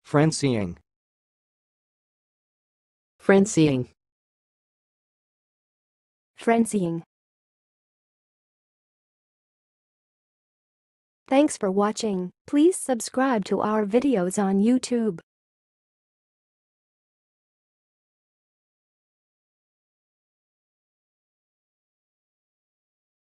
phrensying, phrensying, phrensying. Thanks for watching. Please subscribe to our videos on YouTube.